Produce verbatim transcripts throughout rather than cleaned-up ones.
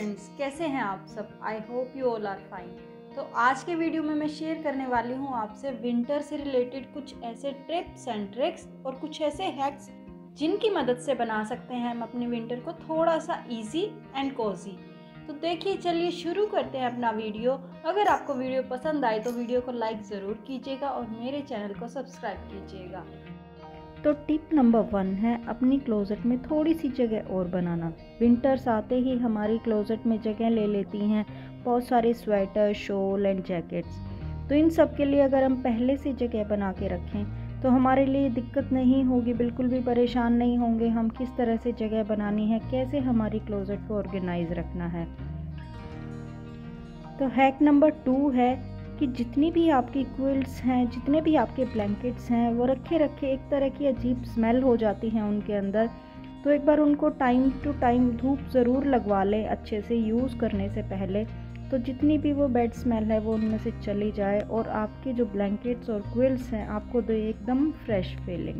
Friends, कैसे हैं आप सब। I hope you all are fine. तो आज के वीडियो में मैं शेयर करने वाली हूँ आपसे विंटर से रिलेटेड कुछ ऐसे टिप्स एंड ट्रिक्स और कुछ ऐसे हैक्स जिनकी मदद से बना सकते हैं हम अपने विंटर को थोड़ा सा इजी एंड कोजी। तो देखिए, चलिए शुरू करते हैं अपना वीडियो। अगर आपको वीडियो पसंद आए तो वीडियो को लाइक ज़रूर कीजिएगा और मेरे चैनल को सब्सक्राइब कीजिएगा। तो टिप नंबर वन है अपनी क्लोजेट में थोड़ी सी जगह और बनाना। विंटर्स आते ही हमारी क्लोजेट में जगह ले लेती हैं बहुत सारे स्वेटर, शॉल एंड जैकेट्स। तो इन सब के लिए अगर हम पहले से जगह बना के रखें तो हमारे लिए दिक्कत नहीं होगी, बिल्कुल भी परेशान नहीं होंगे हम किस तरह से जगह बनानी है, कैसे हमारी क्लोजेट को ऑर्गेनाइज रखना है। तो हैक नंबर टू है कि जितनी भी आपकी क्विल्ट्स हैं, जितने भी आपके ब्लैंकेट्स हैं, वो रखे रखे एक तरह की अजीब स्मेल हो जाती हैं उनके अंदर। तो एक बार उनको टाइम टू टाइम धूप ज़रूर लगवा लें अच्छे से यूज़ करने से पहले, तो जितनी भी वो बैड स्मेल है वो उनमें से चली जाए और आपके जो ब्लैंकेट्स और क्विल्ट्स हैं आपको दे एकदम फ्रेश फीलिंग।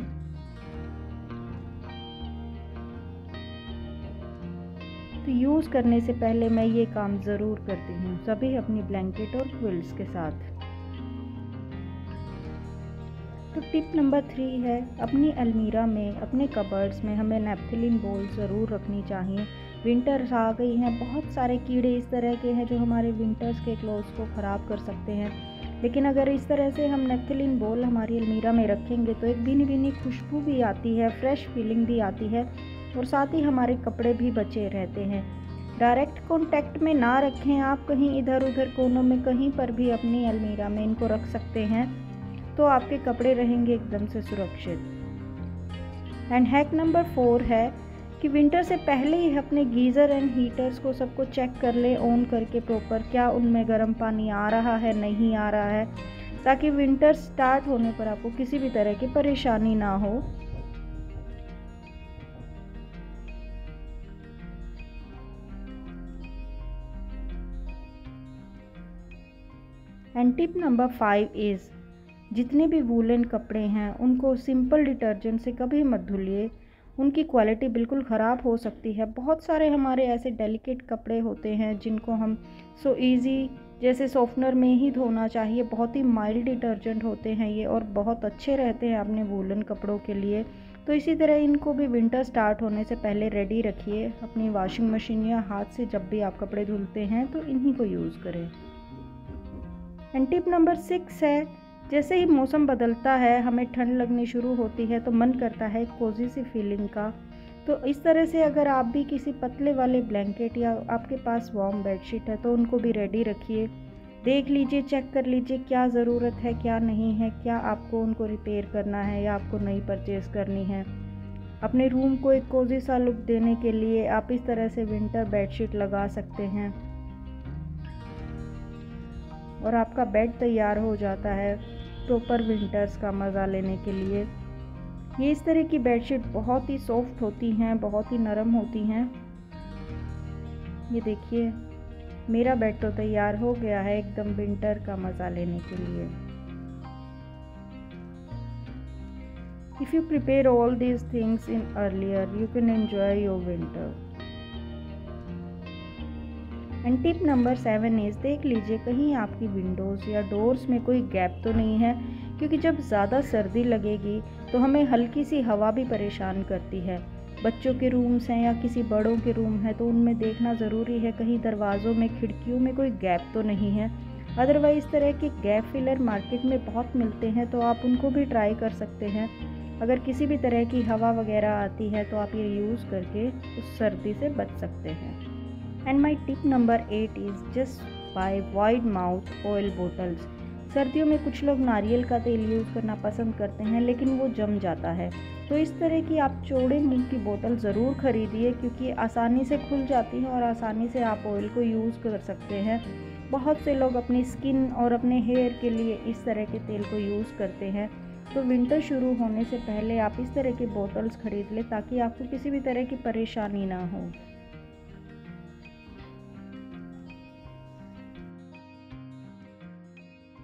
तो यूज़ करने से पहले मैं ये काम ज़रूर करती हूँ सभी अपनी ब्लैंकेट और क्विल्ट्स के साथ। तो टिप नंबर थ्री है अपनी अलमीरा में, अपने कबर्ड्स में हमें नैप्थलिन बॉल ज़रूर रखनी चाहिए। विंटर्स आ गई हैं, बहुत सारे कीड़े इस तरह के हैं जो हमारे विंटर्स के क्लोथ्स को ख़राब कर सकते हैं, लेकिन अगर इस तरह से हम नैप्थलिन बॉल हमारी अलमीरा में रखेंगे तो एक भीनी भीनी खुशबू भी आती है, फ्रेश फीलिंग भी आती है और साथ ही हमारे कपड़े भी बचे रहते हैं। डायरेक्ट कांटेक्ट में ना रखें आप, कहीं इधर उधर कोनों में कहीं पर भी अपनी अलमीरा में इनको रख सकते हैं, तो आपके कपड़े रहेंगे एकदम से सुरक्षित। एंड हैक नंबर फोर है कि विंटर से पहले ही अपने गीज़र एंड हीटर्स को सबको चेक कर ले ऑन करके प्रॉपर, क्या उनमें गर्म पानी आ रहा है नहीं आ रहा है, ताकि विंटर स्टार्ट होने पर आपको किसी भी तरह की परेशानी ना हो। And tip number five is जितने भी वूलन कपड़े हैं उनको सिंपल डिटर्जेंट से कभी मत धुलिए, उनकी क्वालिटी बिल्कुल ख़राब हो सकती है। बहुत सारे हमारे ऐसे डेलिकेट कपड़े होते हैं जिनको हम सो इजी जैसे सॉफ्टनर में ही धोना चाहिए, बहुत ही माइल्ड डिटर्जेंट होते हैं ये और बहुत अच्छे रहते हैं अपने वूलन कपड़ों के लिए। तो इसी तरह इनको भी विंटर स्टार्ट होने से पहले रेडी रखिए अपनी वॉशिंग मशीन या हाथ से, जब भी आप कपड़े धुलते हैं तो इन्हीं को यूज़ करें। एंड टिप नंबर सिक्स है जैसे ही मौसम बदलता है, हमें ठंड लगनी शुरू होती है तो मन करता है कोजी सी फीलिंग का। तो इस तरह से अगर आप भी किसी पतले वाले ब्लैंकेट या आपके पास वार्म बेडशीट है तो उनको भी रेडी रखिए, देख लीजिए, चेक कर लीजिए क्या ज़रूरत है क्या नहीं है, क्या आपको उनको रिपेयर करना है या आपको नई परचेज़ करनी है। अपने रूम को एक कोजी सा लुक देने के लिए आप इस तरह से विंटर बेडशीट लगा सकते हैं और आपका बेड तैयार हो जाता है प्रॉपर विंटर्स का मज़ा लेने के लिए। ये इस तरह की बेडशीट बहुत ही सॉफ्ट होती हैं, बहुत ही नरम होती हैं। ये देखिए, मेरा बेड तो तैयार हो गया है एकदम विंटर का मज़ा लेने के लिए। If you prepare all these things in earlier you can enjoy your winter. And tip number seven is देख लीजिए कहीं आपकी विंडोज़ या डोर्स में कोई गैप तो नहीं है, क्योंकि जब ज़्यादा सर्दी लगेगी तो हमें हल्की सी हवा भी परेशान करती है। बच्चों के रूम्स हैं या किसी बड़ों के रूम है तो उनमें देखना ज़रूरी है कहीं दरवाज़ों में, खिड़कियों में कोई गैप तो नहीं है। अदरवाइज़ इस तरह के गैप फिलर मार्केट में बहुत मिलते हैं तो आप उनको भी ट्राई कर सकते हैं। अगर किसी भी तरह की हवा वगैरह आती है तो आप ये यूज़ करके उस सर्दी से बच सकते हैं। And my tip number eight is just buy wide mouth oil bottles. सर्दियों में कुछ लोग नारियल का तेल यूज़ करना पसंद करते हैं लेकिन वो जम जाता है, तो इस तरह की आप चौड़े मुंह की बोतल ज़रूर खरीदिए, क्योंकि आसानी से खुल जाती है और आसानी से आप ऑयल को यूज़ कर सकते हैं। बहुत से लोग अपनी स्किन और अपने हेयर के लिए इस तरह के तेल को यूज़ करते हैं। तो विंटर शुरू होने से पहले आप इस तरह की बोतल्स खरीद लें ताकि आपको किसी भी तरह की परेशानी ना हो।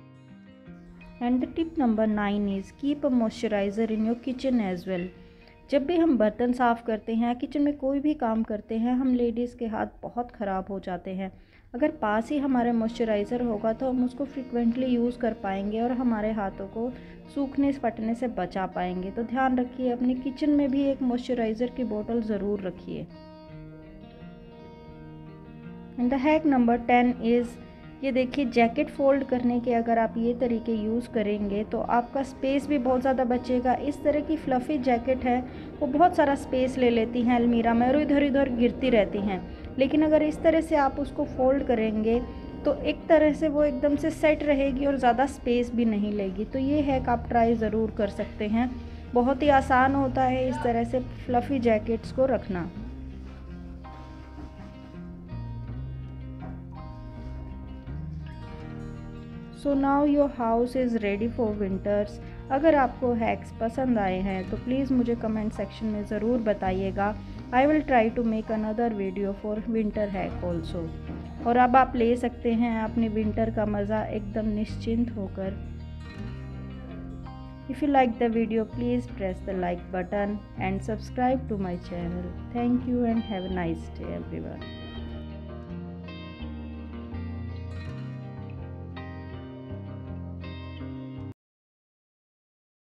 And the tip number nine is keep a moisturiser in your kitchen as well. जब भी हम बर्तन साफ़ करते हैं, किचन में कोई भी काम करते हैं, हम लेडीज़ के हाथ बहुत ख़राब हो जाते हैं। अगर पास ही हमारे मॉइस्चराइज़र होगा तो हम उसको फ्रीक्वेंटली यूज़ कर पाएंगे और हमारे हाथों को सूखने फटने से बचा पाएंगे। तो ध्यान रखिए, अपनी किचन में भी एक मॉइस्चराइज़र की बोतल ज़रूर रखिए। And the hack number ten is, ये देखिए, जैकेट फ़ोल्ड करने के अगर आप ये तरीके यूज़ करेंगे तो आपका स्पेस भी बहुत ज़्यादा बचेगा। इस तरह की फ्लफ़ी जैकेट है, वो बहुत सारा स्पेस ले लेती हैं अलमीरा में और इधर इधर गिरती रहती हैं। लेकिन अगर इस तरह से आप उसको फ़ोल्ड करेंगे तो एक तरह से वो एकदम से सेट रहेगी और ज़्यादा स्पेस भी नहीं लेगी। तो ये हैक आप ट्राई ज़रूर कर सकते हैं। बहुत ही आसान होता है इस तरह से फ्लफ़ी जैकेट्स को रखना। So now your house is ready for winters. अगर आपको हैक्स पसंद आए हैं तो प्लीज़ मुझे कमेंट सेक्शन में ज़रूर बताइएगा। I will try to make another video for winter hack also. और अब आप ले सकते हैं अपने विंटर का मज़ा एकदम निश्चिंत होकर। If you like the video please press the like button and subscribe to my channel. Thank you and have a nice day everyone.